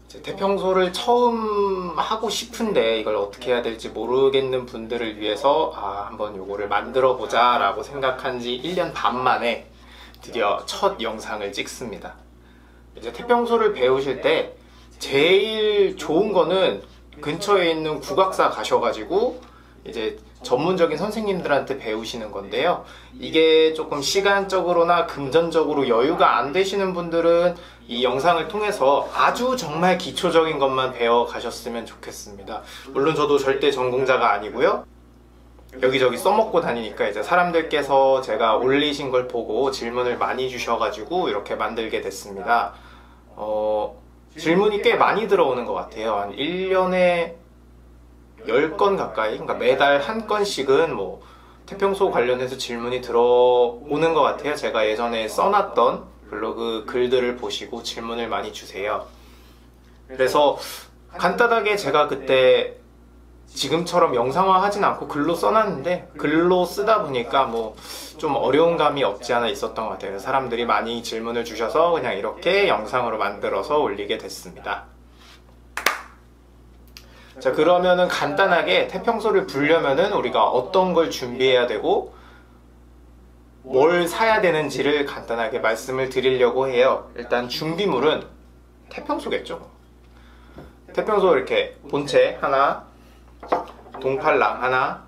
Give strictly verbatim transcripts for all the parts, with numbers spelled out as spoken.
태평소를 처음 하고 싶은데 이걸 어떻게 해야 될지 모르겠는 분들을 위해서 아 한번 요거를 만들어 보자 라고 생각한 지 일 년 반 만에 드디어 첫 영상을 찍습니다. 이제 태평소를 배우실 때 제일 좋은 거는 근처에 있는 국악사 가셔가지고 이제 전문적인 선생님들한테 배우시는 건데요. 이게 조금 시간적으로나 금전적으로 여유가 안 되시는 분들은 이 영상을 통해서 아주 정말 기초적인 것만 배워 가셨으면 좋겠습니다. 물론 저도 절대 전공자가 아니고요. 여기저기 써먹고 다니니까 이제 사람들께서 제가 올리신 걸 보고 질문을 많이 주셔가지고 이렇게 만들게 됐습니다. 어, 질문이 꽤 많이 들어오는 것 같아요. 한 일 년에 열 건 가까이, 그러니까 매달 한 건씩은 뭐 태평소 관련해서 질문이 들어오는 것 같아요. 제가 예전에 써놨던 블로그 글들을 보시고 질문을 많이 주세요. 그래서 간단하게 제가 그때 지금처럼 영상화 하진 않고 글로 써놨는데 글로 쓰다 보니까 뭐 좀 어려운 감이 없지 않아 있었던 것 같아요. 사람들이 많이 질문을 주셔서 그냥 이렇게 영상으로 만들어서 올리게 됐습니다. 자, 그러면은 간단하게 태평소를 부려면은 우리가 어떤 걸 준비해야 되고 뭘 사야 되는지를 간단하게 말씀을 드리려고 해요. 일단 준비물은 태평소겠죠. 태평소 이렇게 본체 하나, 동팔랑 하나,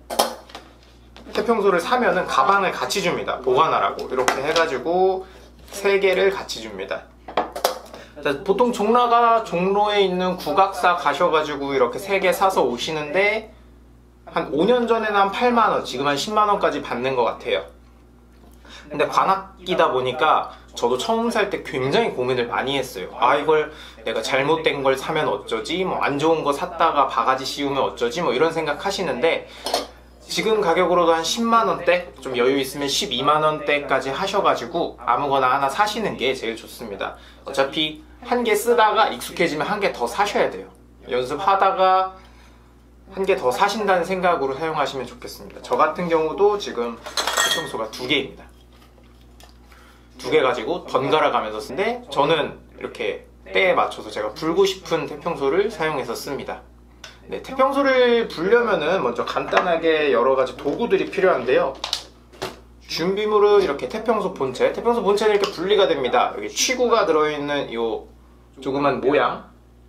태평소를 사면은 가방을 같이 줍니다. 보관하라고 이렇게 해가지고 세 개를 같이 줍니다. 자, 보통 종로가 종로에 있는 국악사 가셔가지고 이렇게 세 개 사서 오시는데 한 오 년 전에는 한 팔만 원, 지금 한 십만 원까지 받는 것 같아요. 근데 관악기다 보니까 저도 처음 살 때 굉장히 고민을 많이 했어요. 아, 이걸 내가 잘못된 걸 사면 어쩌지, 뭐 안 좋은 거 샀다가 바가지 씌우면 어쩌지, 뭐 이런 생각 하시는데 지금 가격으로도 한 십만 원대, 좀 여유 있으면 십이만 원대까지 하셔가지고 아무거나 하나 사시는 게 제일 좋습니다. 어차피 한 개 쓰다가 익숙해지면 한 개 더 사셔야 돼요. 연습하다가 한 개 더 사신다는 생각으로 사용하시면 좋겠습니다. 저 같은 경우도 지금 태평소가 두 개입니다. 두 개 가지고 번갈아 가면서 쓰는데 저는 이렇게 때에 맞춰서 제가 불고 싶은 태평소를 사용해서 씁니다. 네, 태평소를 불려면은 먼저 간단하게 여러 가지 도구들이 필요한데요. 준비물은 이렇게 태평소 본체, 태평소 본체는 이렇게 분리가 됩니다. 여기 취구가 들어있는 이 조그만 모양,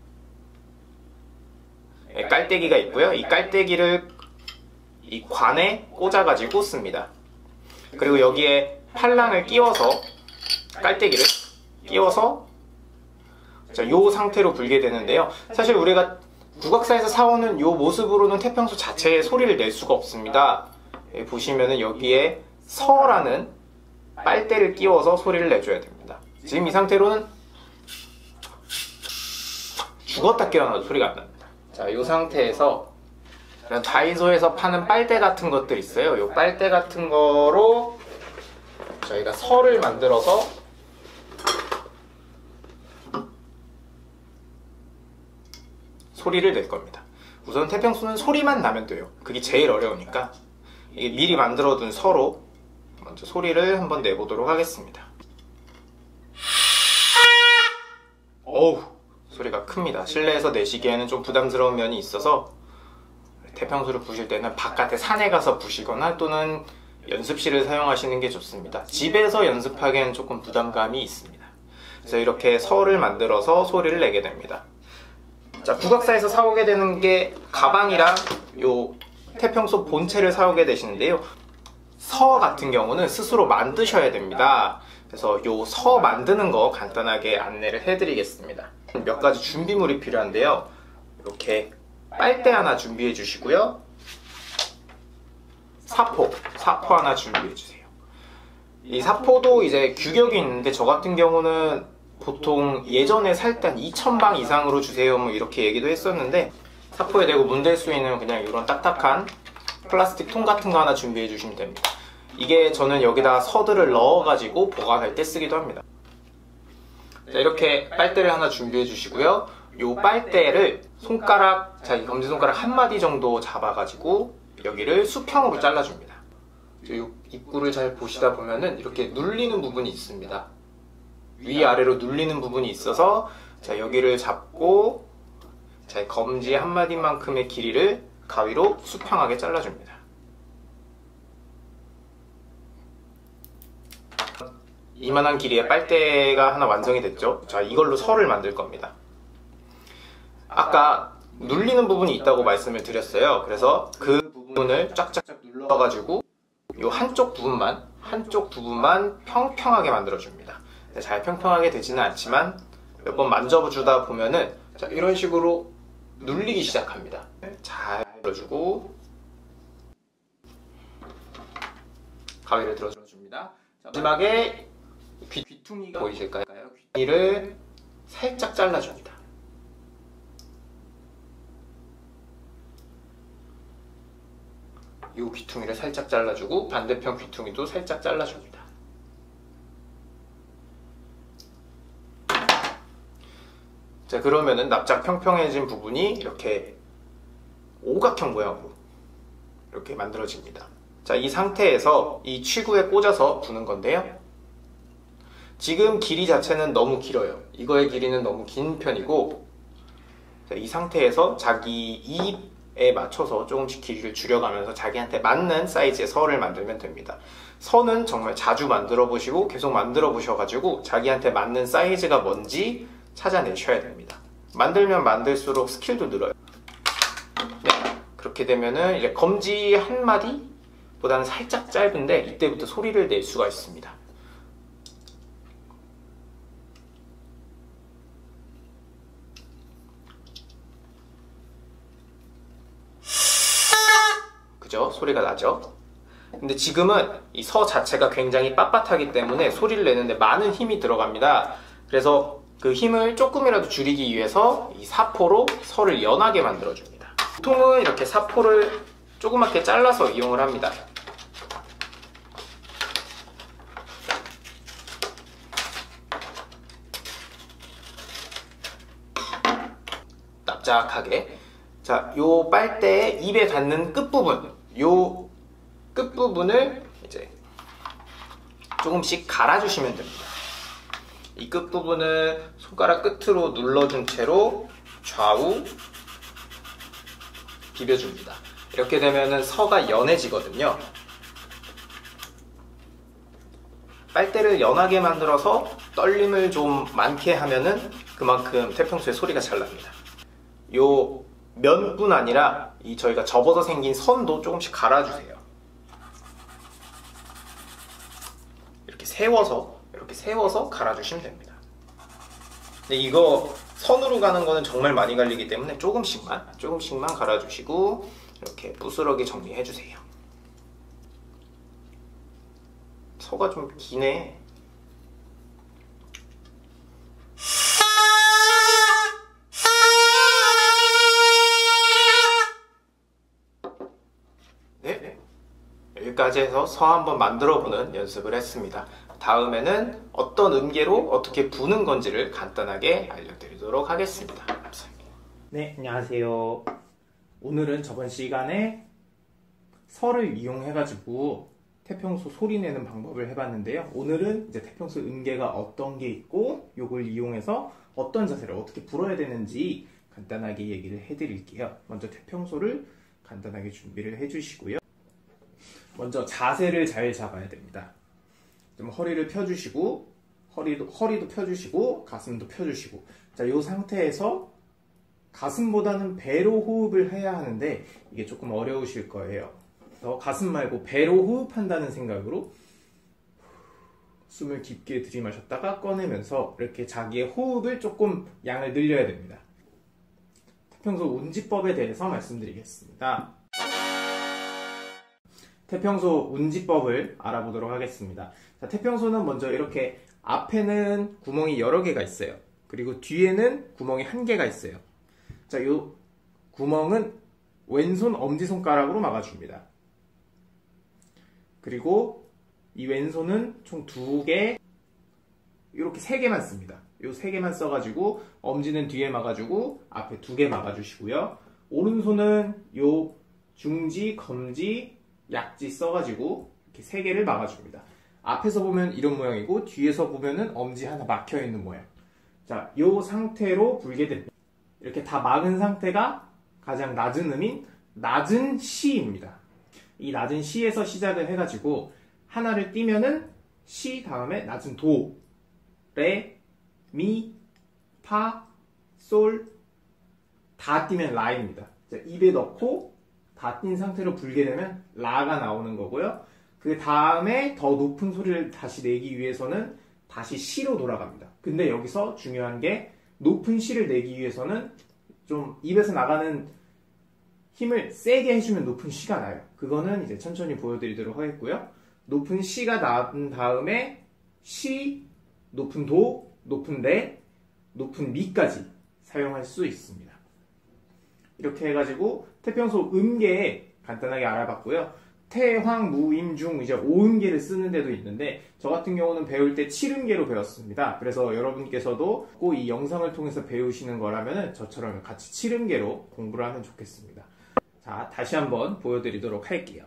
네, 깔때기가 있고요. 이 깔때기를 이 관에 꽂아가지고 씁니다. 그리고 여기에 팔랑을 끼워서 깔때기를 끼워서 자, 요 상태로 불게 되는데요. 사실 우리가 국악사에서 사오는 요 모습으로는 태평소 자체의 소리를 낼 수가 없습니다. 예, 보시면은 여기에 서라는 빨대를 끼워서 소리를 내줘야 됩니다. 지금 이 상태로는 죽었다 깨어나도 소리가 안 납니다. 자, 요 상태에서 다이소에서 파는 빨대 같은 것들 있어요. 요 빨대 같은 거로 저희가 서를 만들어서 소리를 낼 겁니다. 우선 태평소는 소리만 나면 돼요. 그게 제일 어려우니까 이게 미리 만들어둔 서로 먼저 소리를 한번 내보도록 하겠습니다. 어우, 소리가 큽니다. 실내에서 내시기에는 좀 부담스러운 면이 있어서 태평소를 부실 때는 바깥에 산에 가서 부시거나 또는 연습실을 사용하시는 게 좋습니다. 집에서 연습하기에는 조금 부담감이 있습니다. 그래서 이렇게 서를 만들어서 소리를 내게 됩니다. 자, 국악사에서 사오게 되는 게 가방이랑 요 태평소 본체를 사오게 되시는데요. 서 같은 경우는 스스로 만드셔야 됩니다. 그래서 요 서 만드는 거 간단하게 안내를 해드리겠습니다. 몇 가지 준비물이 필요한데요. 이렇게 빨대 하나 준비해 주시고요. 사포, 사포 하나 준비해 주세요. 이 사포도 이제 규격이 있는데 저 같은 경우는 보통 예전에 살 때 한 이천 방 이상으로 주세요 뭐 이렇게 얘기도 했었는데 사포에 대고 문댈 수 있는 그냥 이런 딱딱한 플라스틱 통 같은 거 하나 준비해 주시면 됩니다. 이게 저는 여기다 서들을 넣어 가지고 보관할 때 쓰기도 합니다. 자, 이렇게 빨대를 하나 준비해 주시고요. 요 빨대를 손가락, 자, 이 검지손가락 한 마디 정도 잡아 가지고 여기를 수평으로 잘라 줍니다. 요 입구를 잘 보시다 보면은 이렇게 눌리는 부분이 있습니다. 위아래로 눌리는 부분이 있어서 자, 여기를 잡고 자, 검지 한 마디만큼의 길이를 가위로 수평하게 잘라줍니다. 이만한 길이의 빨대가 하나 완성이 됐죠. 자, 이걸로 설을 만들 겁니다. 아까 눌리는 부분이 있다고 말씀을 드렸어요. 그래서 그 부분을 쫙쫙 눌러가지고 이 한쪽 부분만 한쪽 부분만 평평하게 만들어줍니다. 잘 평평하게 되지는 않지만 몇 번 만져주다 보면은 자, 이런 식으로 눌리기 시작합니다. 잘 눌러주고 가위를 들어줍니다. 자, 마지막에 귀, 귀퉁이가 보이실까요? 귀퉁이를 살짝 잘라줍니다. 이 귀퉁이를 살짝 잘라주고 반대편 귀퉁이도 살짝 잘라줍니다. 자, 그러면은 납작 평평해진 부분이 이렇게 오각형 모양으로 이렇게 만들어집니다. 자, 이 상태에서 이 취구에 꽂아서 부는 건데요. 지금 길이 자체는 너무 길어요. 이거의 길이는 너무 긴 편이고, 자, 이 상태에서 자기 입에 맞춰서 조금씩 길이를 줄여가면서 자기한테 맞는 사이즈의 선을 만들면 됩니다. 선은 정말 자주 만들어 보시고 계속 만들어 보셔가지고 자기한테 맞는 사이즈가 뭔지 찾아내셔야 됩니다. 만들면 만들수록 스킬도 늘어요. 네, 그렇게 되면은 이제 검지 한 마디보다는 살짝 짧은데 이때부터 소리를 낼 수가 있습니다. 그죠? 소리가 나죠? 근데 지금은 이 서 자체가 굉장히 빳빳하기 때문에 소리를 내는데 많은 힘이 들어갑니다. 그래서 그 힘을 조금이라도 줄이기 위해서 이 사포로 서를 연하게 만들어줍니다. 보통은 이렇게 사포를 조그맣게 잘라서 이용을 합니다. 납작하게. 자, 요 빨대의 입에 닿는 끝부분, 요 끝부분을 이제 조금씩 갈아주시면 됩니다. 이 끝부분을 손가락 끝으로 눌러준 채로 좌우 비벼줍니다. 이렇게 되면은 서가 연해지거든요. 빨대를 연하게 만들어서 떨림을 좀 많게 하면은 그만큼 태평소의 소리가 잘 납니다. 요 면뿐 아니라 이 저희가 접어서 생긴 선도 조금씩 갈아주세요. 이렇게 세워서 이렇게 세워서 갈아주시면 됩니다. 근데 이거 선으로 가는 거는 정말 많이 갈리기 때문에 조금씩만 조금씩만 갈아주시고 이렇게 부스러기 정리해주세요. 서가 좀 기네. 네, 여기까지 해서 서 한번 만들어보는 연습을 했습니다. 다음에는 어떤 음계로 어떻게 부는 건지를 간단하게 알려드리도록 하겠습니다. 감사합니다. 네, 안녕하세요. 오늘은 저번 시간에 서를 이용해가지고 태평소 소리 내는 방법을 해봤는데요. 오늘은 이제 태평소 음계가 어떤 게 있고 요걸 이용해서 어떤 자세를 어떻게 불어야 되는지 간단하게 얘기를 해드릴게요. 먼저 태평소를 간단하게 준비를 해주시고요. 먼저 자세를 잘 잡아야 됩니다. 좀 허리를 펴주시고 허리도, 허리도 펴주시고 가슴도 펴주시고, 자, 이 상태에서 가슴보다는 배로 호흡을 해야 하는데 이게 조금 어려우실 거예요. 그래서 가슴 말고 배로 호흡한다는 생각으로 숨을 깊게 들이마셨다가 꺼내면서 이렇게 자기의 호흡을 조금 양을 늘려야 됩니다. 태평소 운지법에 대해서 말씀드리겠습니다. 태평소 운지법을 알아보도록 하겠습니다. 자, 태평소는 먼저 이렇게 앞에는 구멍이 여러 개가 있어요. 그리고 뒤에는 구멍이 한 개가 있어요. 자, 이 구멍은 왼손 엄지손가락으로 막아줍니다. 그리고 이 왼손은 총 두 개, 이렇게 세 개만 씁니다. 이 세 개만 써가지고 엄지는 뒤에 막아주고 앞에 두 개 막아주시고요. 오른손은 요 중지, 검지, 약지 써가지고 이렇게 세 개를 막아줍니다. 앞에서 보면 이런 모양이고 뒤에서 보면은 엄지 하나 막혀있는 모양. 자, 이 상태로 불게 됩니다. 이렇게 다 막은 상태가 가장 낮은 음인 낮은 시입니다. 이 낮은 시에서 시작을 해가지고 하나를 띄면은 시 다음에 낮은 도, 레, 미, 파, 솔, 다 띄면 라입니다. 자, 입에 넣고 다 띈 상태로 불게 되면 라가 나오는 거고요. 그 다음에 더 높은 소리를 다시 내기 위해서는 다시 시로 돌아갑니다. 근데 여기서 중요한 게 높은 시를 내기 위해서는 좀 입에서 나가는 힘을 세게 해주면 높은 시가 나요. 그거는 이제 천천히 보여드리도록 하겠고요. 높은 시가 나온 다음에 시, 높은 도, 높은 레, 높은 미까지 사용할 수 있습니다. 이렇게 해가지고 태평소 음계 간단하게 알아봤고요. 태, 황, 무, 임, 중 이제 오음계를 쓰는 데도 있는데 저 같은 경우는 배울 때 칠음계로 배웠습니다. 그래서 여러분께서도 꼭 이 영상을 통해서 배우시는 거라면 저처럼 같이 칠음계로 공부를 하면 좋겠습니다. 자, 다시 한번 보여드리도록 할게요.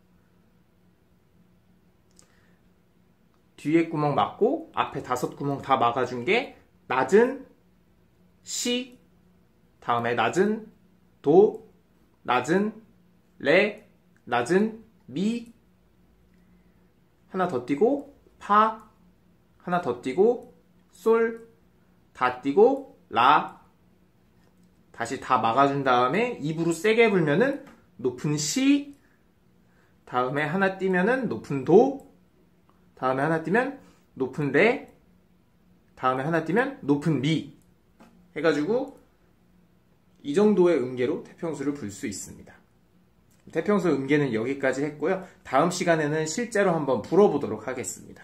뒤에 구멍 막고 앞에 다섯 구멍 다 막아준 게 낮은 시, 다음에 낮은 도, 낮은 레, 낮은 미, 하나 더 띄고 파, 하나 더 띄고 솔, 다 띄고 라, 다시 다 막아준 다음에 입으로 세게 불면은 높은 시, 다음에 하나 띄면은 높은 도, 다음에 하나 띄면 높은 레, 다음에 하나 띄면 높은 미 해가지고 이 정도의 음계로 태평소를 불 수 있습니다. 태평소 음계는 여기까지 했고요. 다음 시간에는 실제로 한번 불어보도록 하겠습니다.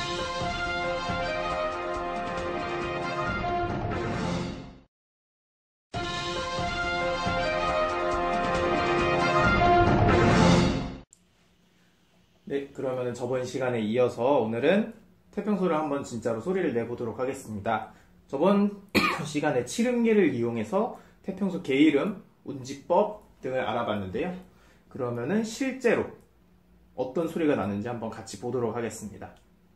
네, 그러면 저번 시간에 이어서 오늘은 태평소를 한번 진짜로 소리를 내보도록 하겠습니다. 저번 시간에 칠음계를 이용해서 태평소 개이름, 운지법 등을 알아봤는데요. 그러면은 실제로 어떤 소리가 나는지 한번 같이 보도록 하겠습니다.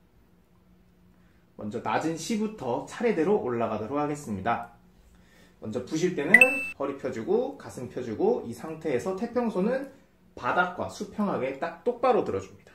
먼저 낮은 시부터 차례대로 올라가도록 하겠습니다. 먼저 부실 때는 허리 펴주고 가슴 펴주고 이 상태에서 태평소는 바닥과 수평하게 딱 똑바로 들어줍니다.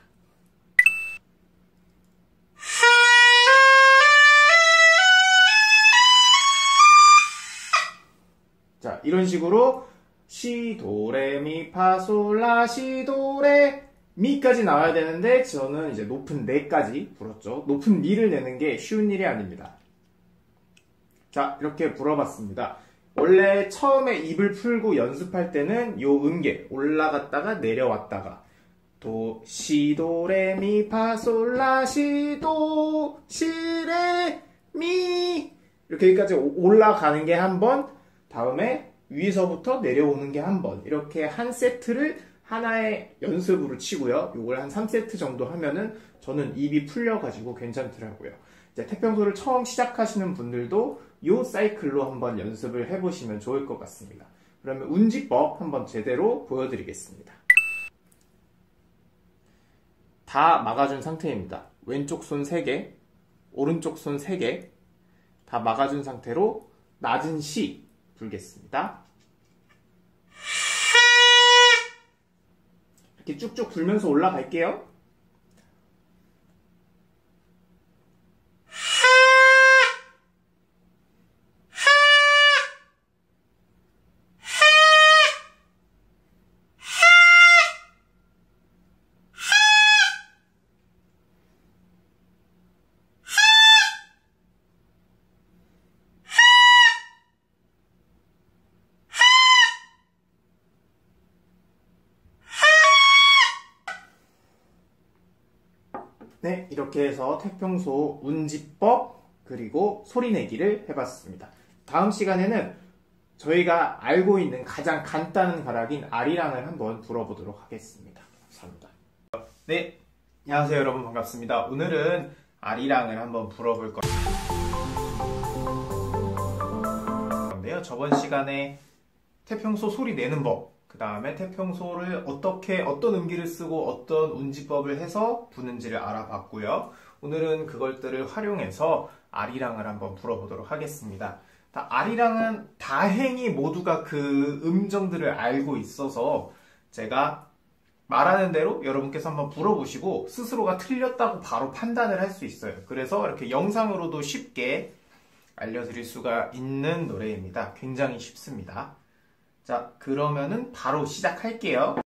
자, 이런 식으로 시, 도, 레, 미, 파, 솔, 라, 시, 도, 레, 미까지 나와야 되는데 저는 이제 높은 레까지 불었죠. 높은 미를 내는 게 쉬운 일이 아닙니다. 자, 이렇게 불어봤습니다. 원래 처음에 입을 풀고 연습할 때는 요 음계 올라갔다가 내려왔다가 도, 시, 도, 레, 미, 파, 솔, 라, 시, 도, 시, 레, 미 이렇게 여기까지 올라가는 게 한 번, 다음에 위에서부터 내려오는 게 한 번, 이렇게 한 세트를 하나의 연습으로 치고요. 요걸 한 삼 세트 정도 하면은 저는 입이 풀려가지고 괜찮더라고요. 이제 태평소를 처음 시작하시는 분들도 요 사이클로 한번 연습을 해보시면 좋을 것 같습니다. 그러면 운지법 한번 제대로 보여드리겠습니다. 다 막아준 상태입니다. 왼쪽 손 세 개, 오른쪽 손 세 개 다 막아준 상태로 낮은 시 불겠습니다. 이렇게 쭉쭉 불면서 올라갈게요. 네, 이렇게 해서 태평소 운지법 그리고 소리내기를 해봤습니다. 다음 시간에는 저희가 알고 있는 가장 간단한 가락인 아리랑을 한번 불어보도록 하겠습니다. 감사합니다. 네, 안녕하세요 여러분, 반갑습니다. 오늘은 아리랑을 한번 불어볼 건데요. 저번 시간에 태평소 소리 내는 법, 그 다음에 태평소를 어떻게 어떤 음기를 쓰고 어떤 운지법을 해서 부는지를 알아봤고요. 오늘은 그것들을 활용해서 아리랑을 한번 불어보도록 하겠습니다. 아리랑은 다행히 모두가 그 음정들을 알고 있어서 제가 말하는 대로 여러분께서 한번 불어보시고 스스로가 틀렸다고 바로 판단을 할 수 있어요. 그래서 이렇게 영상으로도 쉽게 알려드릴 수가 있는 노래입니다. 굉장히 쉽습니다. 자, 그러면은 바로 시작할게요.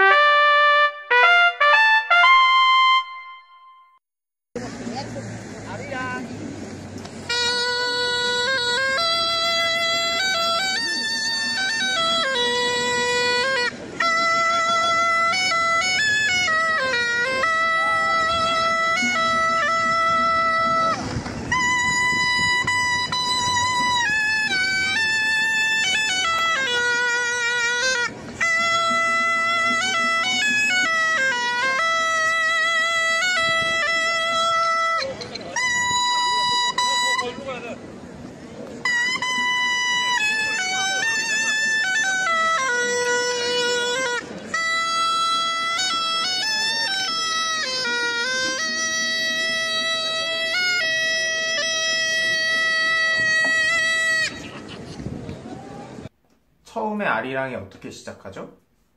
처음에 아리랑이 어떻게 시작하죠?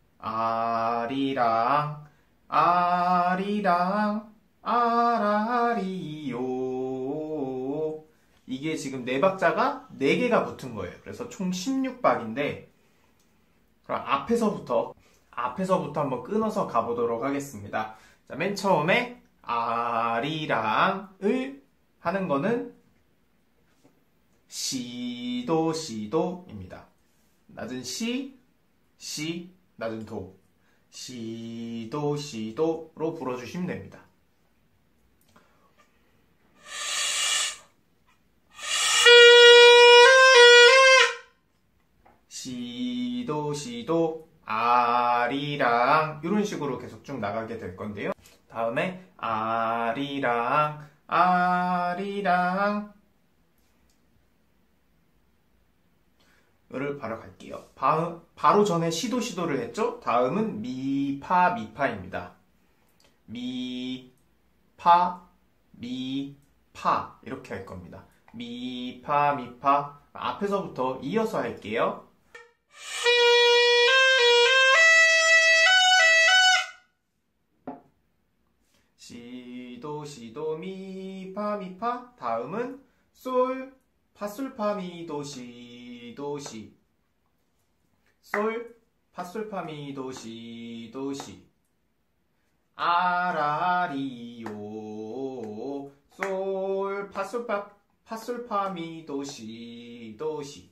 아리랑 아리랑 아라리요. 이게 지금 네 박자가 네 개가 붙은 거예요. 그래서 총 십육 박인데 그럼 앞에서부터 앞에서부터 한번 끊어서 가보도록 하겠습니다. 자, 맨 처음에 아리랑을 하는 거는 시도 시도입니다. 낮은 시, 시, 낮은 도, 시도, 시도로 불어주시면 됩니다. 시도, 시도, 아리랑 이런 식으로 계속 쭉 나가게 될 건데요. 다음에 아리랑, 아리랑 를 바로 갈게요. 바, 바로 전에 시도 시도를 했죠? 다음은 미, 파, 미, 파입니다. 미, 파, 미, 파 이렇게 할 겁니다. 미, 파, 미, 파 앞에서부터 이어서 할게요. 시도 시도 미, 파, 미, 파 다음은 솔, 파솔, 파, 미, 도, 시, 도, 시 솔, 파솔, 파, 미, 도, 시, 도, 시 아라리요 솔, 파솔, 파, 파솔, 파, 미, 도, 시, 도, 시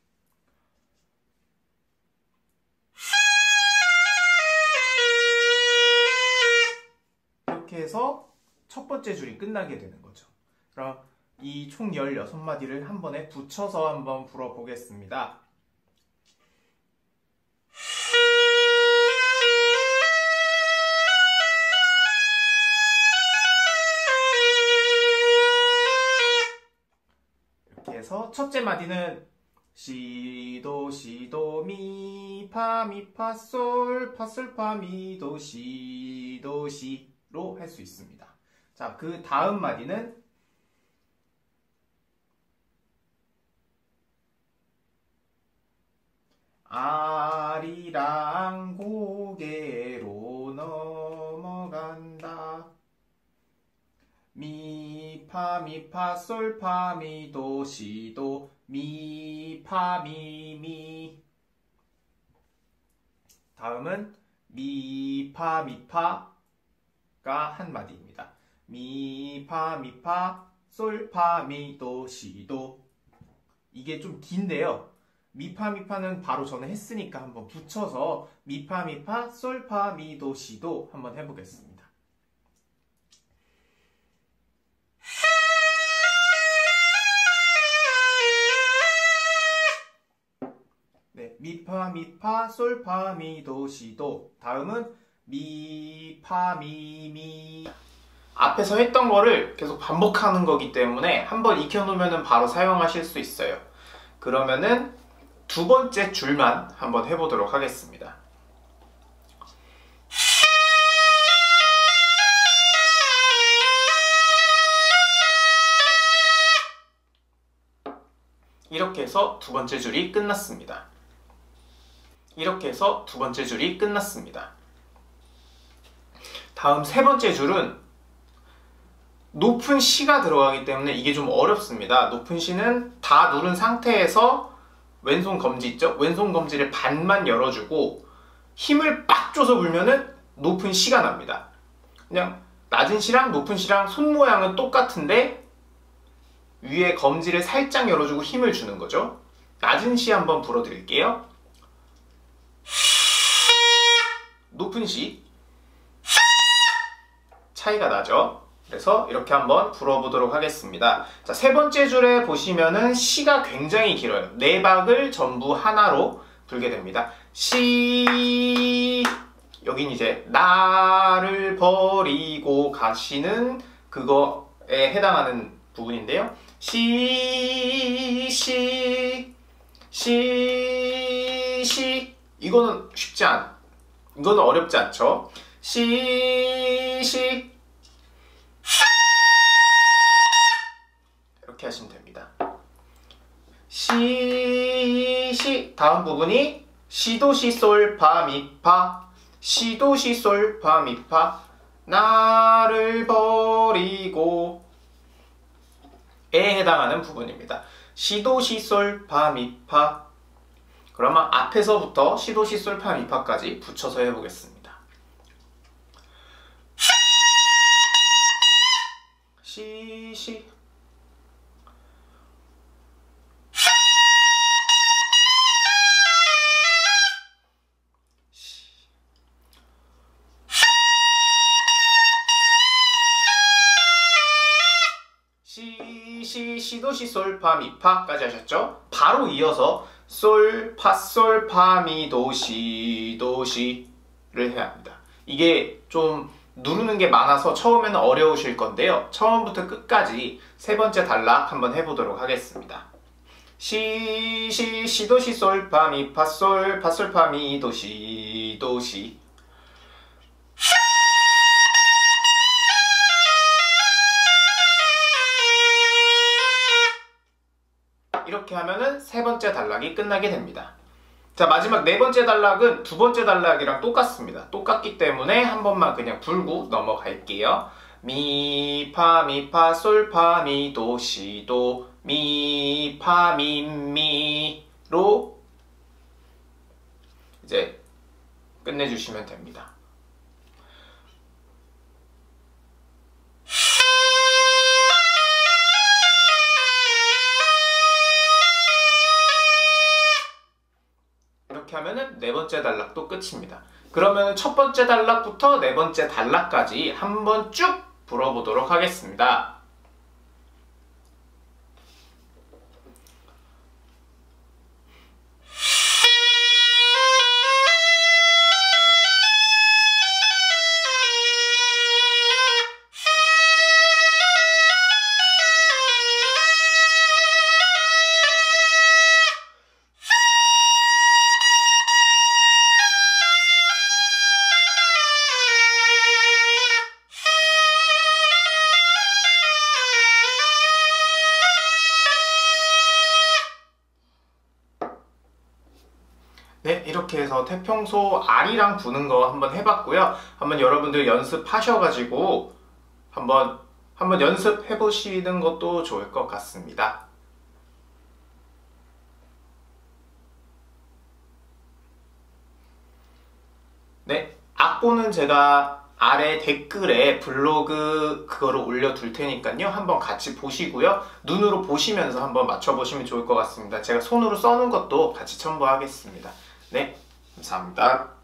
이렇게 해서 첫 번째 줄이 끝나게 되는 거죠. 그럼 이 총 열여섯 마디를 한 번에 붙여서 한번 불어보겠습니다. 이렇게 해서 첫째 마디는 시도 시도 미 파 미 파 솔 파 솔 파 미 도 시 도 시로 할 수 있습니다. 자, 그 다음 마디는 아리랑 고개로 넘어간다. 미, 파, 미, 파, 솔, 파, 미, 도, 시, 도, 미, 파, 미, 미. 다음은 미, 파, 미, 파가 한 마디입니다. 미, 파, 미, 파, 솔, 파, 미, 도, 시, 도. 이게 좀 긴데요. 미파 미파는 바로 전에 했으니까 한번 붙여서 미파 미파 솔파 미도 시도 한번 해보겠습니다. 네, 미파 미파 솔파 미도 시도 다음은 미파 미미 앞에서 했던 거를 계속 반복하는 거기 때문에 한번 익혀놓으면 바로 사용하실 수 있어요. 그러면은 두 번째 줄만 한번 해보도록 하겠습니다. 이렇게 해서 두 번째 줄이 끝났습니다. 이렇게 해서 두 번째 줄이 끝났습니다. 다음 세 번째 줄은 높은 C가 들어가기 때문에 이게 좀 어렵습니다. 높은 C는 다 누른 상태에서 왼손 검지 있죠? 왼손 검지를 반만 열어주고 힘을 빡 줘서 불면은 높은 C가 납니다. 그냥 낮은 C랑 높은 C랑 손 모양은 똑같은데 위에 검지를 살짝 열어주고 힘을 주는 거죠. 낮은 C 한번 불어드릴게요. 높은 C 차이가 나죠. 그래서 이렇게 한번 불어보도록 하겠습니다. 자, 세 번째 줄에 보시면은 C가 굉장히 길어요. 네 박을 전부 하나로 불게 됩니다. C, 여긴 이제 나를 버리고 가시는 그거에 해당하는 부분인데요. C, C, C, C. 이거는 쉽지 않, 이거는 어렵지 않죠. C, C. 이렇게 하시면 됩니다. 시, 시. 다음 부분이 시도, 시, 솔, 파, 미, 파. 시도, 시, 솔, 파, 미, 파. 나를 버리고 에 해당하는 부분입니다. 시도, 시, 솔, 파, 미, 파. 그러면 앞에서부터 시도, 시, 솔, 파, 미, 파까지 붙여서 해보겠습니다. 시, 시. 시, 시, 시도, 시, 솔, 파, 미, 파까지 하셨죠? 바로 이어서 솔, 파, 솔, 파, 미, 도, 시, 도, 시를 해야 합니다. 이게 좀 누르는 게 많아서 처음에는 어려우실 건데요. 처음부터 끝까지 세 번째 단락 한번 해보도록 하겠습니다. 시, 시, 시도, 시, 솔, 파, 미, 파, 솔, 파, 솔, 파, 미, 도, 시, 도, 시. 이렇게 하면은 세 번째 단락이 끝나게 됩니다. 자, 마지막 네 번째 단락은 두 번째 단락이랑 똑같습니다. 똑같기 때문에 한 번만 그냥 불고 넘어갈게요. 미, 파, 미, 파, 솔, 파, 미, 도, 시, 도, 미, 파, 미, 미로 이제 끝내주시면 됩니다. 이렇게 하면은 네 번째 단락도 끝입니다. 그러면 첫 번째 단락부터 네 번째 단락까지 한번 쭉 불어보도록 하겠습니다. 네, 이렇게 해서 태평소 R이랑 부는 거 한번 해봤고요. 한번 여러분들 연습하셔가지고 한번 한번 연습해 보시는 것도 좋을 것 같습니다. 네, 악보는 제가 아래 댓글에 블로그 그거를 올려둘 테니까요. 한번 같이 보시고요. 눈으로 보시면서 한번 맞춰보시면 좋을 것 같습니다. 제가 손으로 써놓은 것도 같이 첨부하겠습니다. 네, 감사합니다.